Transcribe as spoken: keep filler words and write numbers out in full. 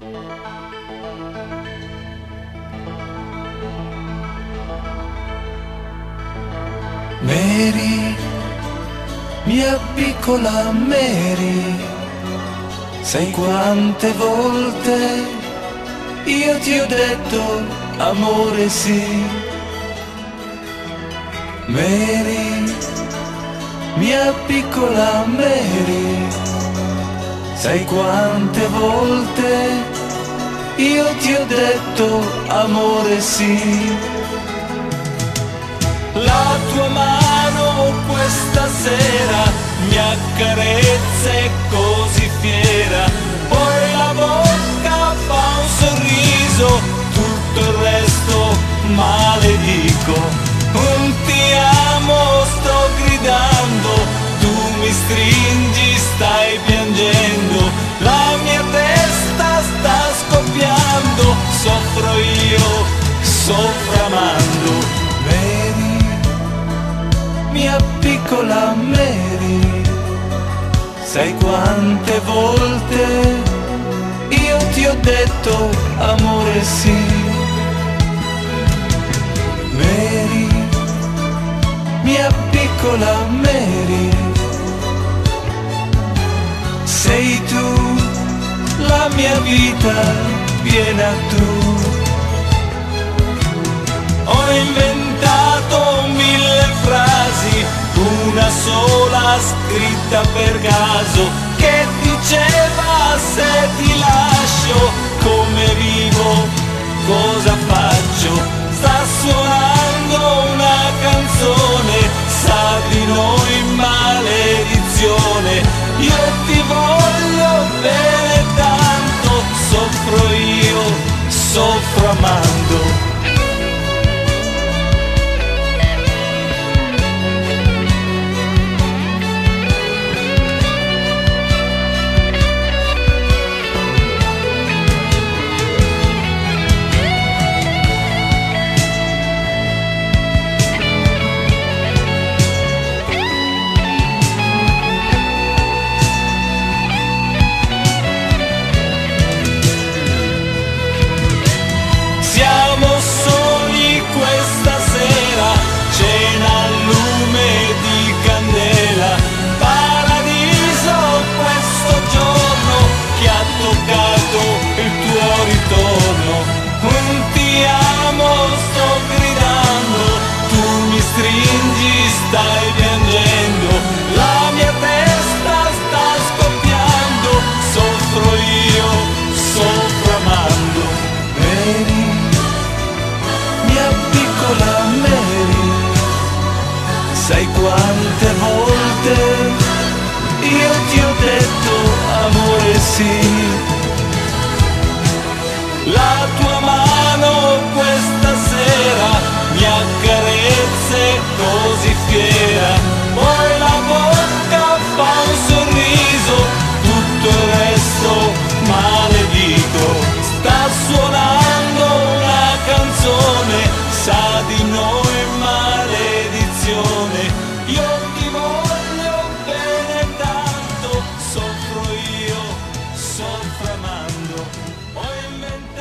Mary, mia piccola Mary, sai quante volte io ti ho detto amore sì. Mary, mia piccola Mary, sai quante volte io ti ho detto amore sì. La tua mano questa sera mi accarezza e così fiera, poi la bocca fa un sorriso, tutto il resto maledico. Un ti amo sto gridando, tu mi stringi, stai piangendo, la mia testa sta scoppiando, soffro io, soffro amando. Mia piccola Mary, sai quante volte io ti ho detto amore sì. Mary, mia piccola Mary, sei tu la mia vita piena tu. Ho inventato mille frasi, una sola scritta per caso, che diceva se ti lascio, come vivo, cosa faccio. Sta suonando una canzone, sa di noi maledizione. Io ti voglio bene tanto, soffro io, soffro amando. Stai piangendo, la mia testa sta scoppiando, soffro io, soffro amando. Mary, mia piccola Mary, sai quante volte io ti ho detto amore sì. La tua mano questa sera mi accarezza e così fiera, poi la bocca fa un sorriso, tutto il resto maledico. Sta suonando una canzone, sa di noi maledizione. Io ti voglio bene tanto, soffro io, soffro amando. Ho inventato